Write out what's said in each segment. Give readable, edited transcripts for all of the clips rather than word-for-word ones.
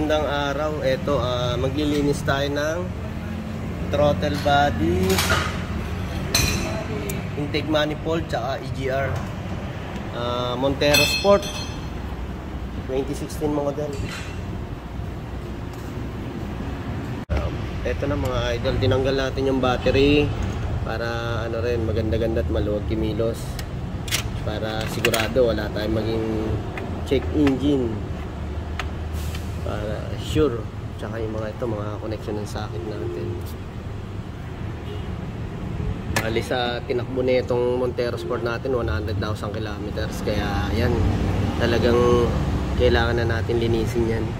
Magandang araw. Ito, maglilinis tayo ng throttle body, intake manifold, tsaka EGR. Montero Sport 2016 model. Ito na mga idol, tinanggal natin yung battery para ano rin, maganda-ganda at maluwag kimilos, para sigurado wala tayong maging check engine, para sure. Tsaka yung mga ito, mga connection ng socket natin. Bali sa tinakbo na itong Montero Sport natin 100,000 kilometers, kaya yan, talagang kailangan na natin linisin yan.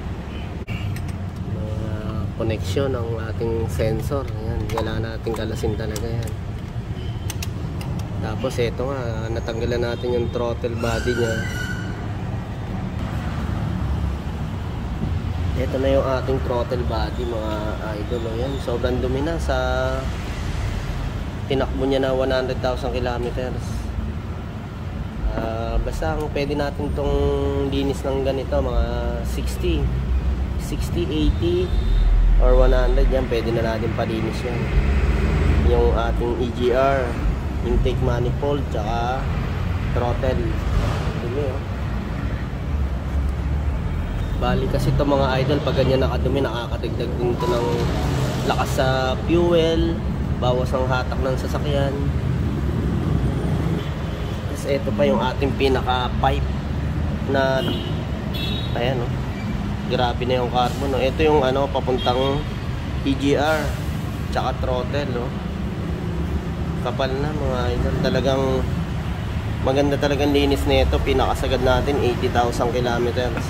Mga connection ng ating sensor, yan, kailangan natin kalasin talaga yan. Tapos ito nga, natanggalan natin yung throttle body nya. Ito na yung ating throttle body mga idol. Yan, sobrang dumi na sa tinakbo niya na 100,000 kilometers. Basta ang pwede natin itong linis ng ganito, mga 60, 80 or 100, yan pwede na natin palinis yan. Yung ating EGR, intake manifold, tsaka throttle. Dumi, oh. Bali kasi ito mga idol, pag ganyan nakadumi, nakakadagdag din ito ng lakas sa fuel, bawas ang hatak ng sasakyan. Tapos ito pa yung ating pinaka pipe na, ayan o, grabe na yung carbon, no? Ito yung ano, papuntang EGR tsaka throttle, no? Kapal na mga idol, talagang maganda talagang linis na ito. Pinakasagad natin 80,000 kilometers.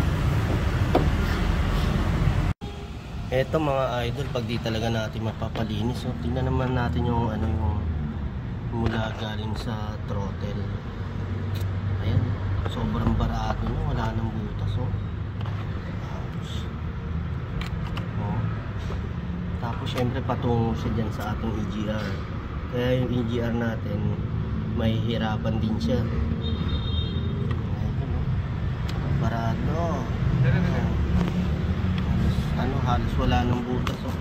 Ito mga idol, pag di talaga natin mapapalinis, so tingnan naman natin yung ano, yung mula galing sa throttle. Ayan, sobrang barado na, wala nang butas, oh. Tapos syempre patungo siya dyan sa ating EGR, kaya yung EGR natin may hirapan din siya. Barado. Halos wala nang butas, oh.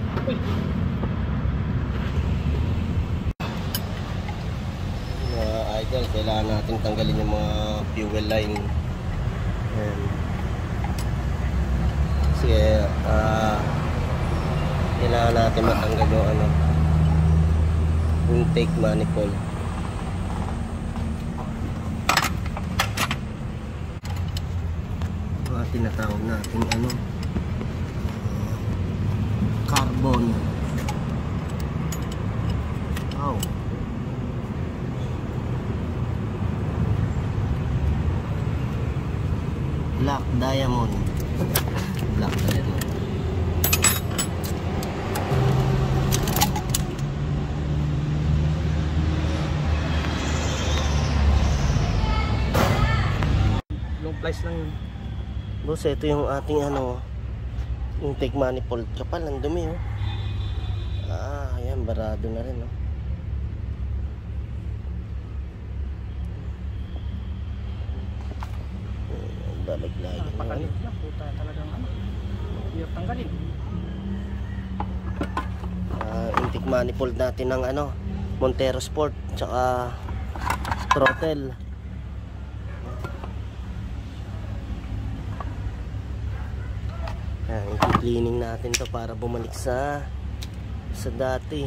Mga idol, kailangan natin tanggalin yung mga fuel line. Ayan. Kasi kailangan natin matanggal yung ano, intake manifold. Mga tinatawag natin ano, carbon. Wow. Black diamond. Black diamond. Long price lang yun. Boss, ito yung ating ano, intake manifold. Kapal, ang dumi, oh. Ayan, barado na rin, oh. Balag-lag. Napakalit na, puta talagang ano. Hirap tanggalin. Intake manifold natin ng ano, Montero Sport, tsaka throttle. I-cleaning natin to para bumalik sa dati.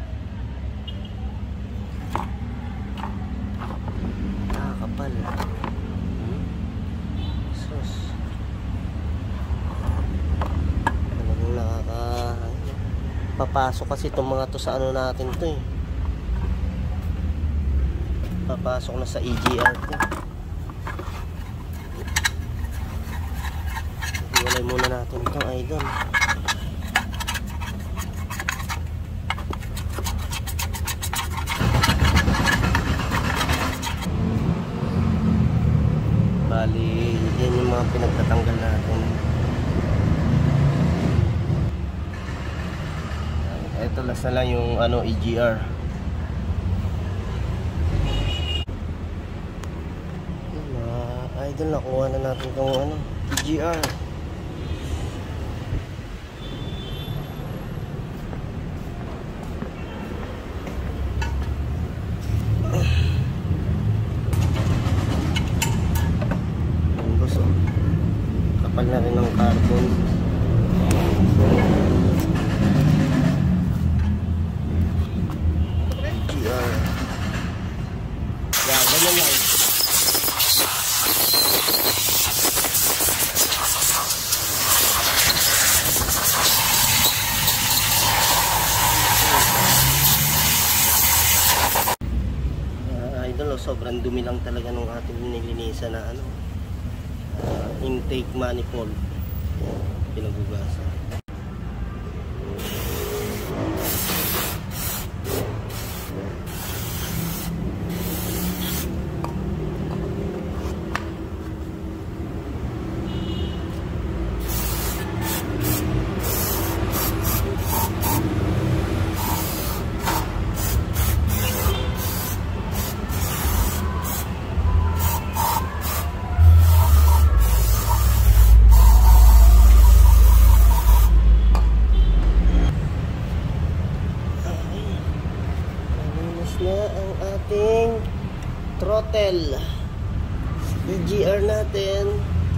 Kapal. Sus. Talagang papasok kasi itong mga to sa ano natin to, eh. Papasok na sa EGR to. Iwalay muna natin itong idol. Bali, yan yung mga pinagtatanggal natin. Ito last na lang yung ano, EGR. Idol, nakuha na natin itong ano, EGR. sobrang dumi lang talaga nung ating nilinisan na ano, intake manifold. Yan, pinagugasan. Na ang ating throttle EGR natin.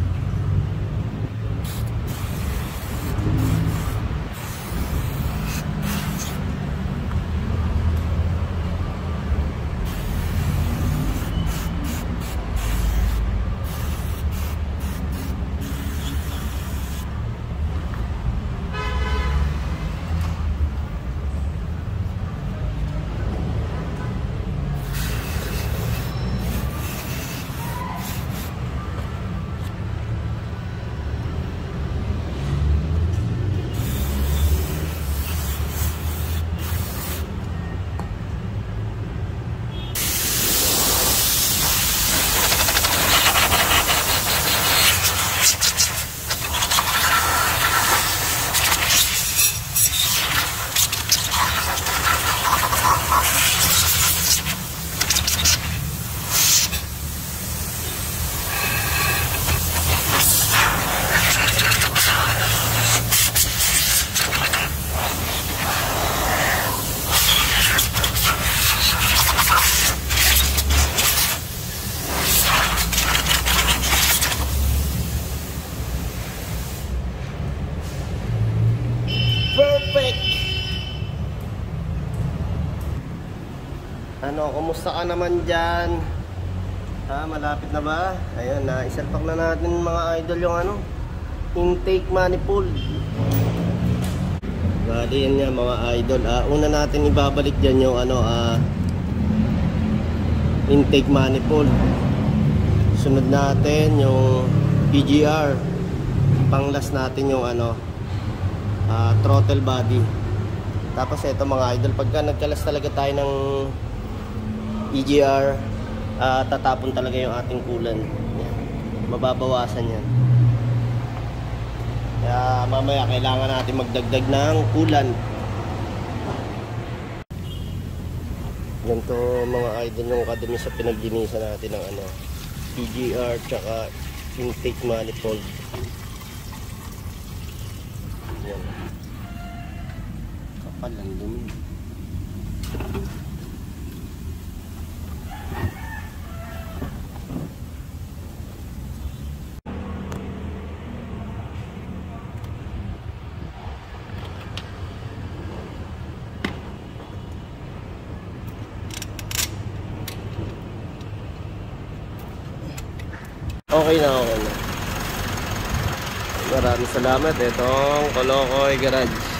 Perfect! Ano, kumusta ka naman dyan? Ha, malapit na ba? Ayun, isalpak na natin mga idol yung ano, intake manifold. Bali yan nga mga idol. Una natin ibabalik dyan yung ano, intake manifold. Sunod natin yung EGR. Panglas natin yung ano, throttle body. Tapos ito mga idol, pagka nagkalas talaga tayo ng EGR, tatapon talaga yung ating coolant. Yan. Mababawasan yan. Kaya mamaya kailangan natin magdagdag ng coolant. Ganito mga idol yung kadumi sa pinaglinisan natin ng ano, EGR tsaka intake manifold. Yan. Kapal lang dumi. Okay na, okay na. Maraming salamat. Itong Kolokoy Garage.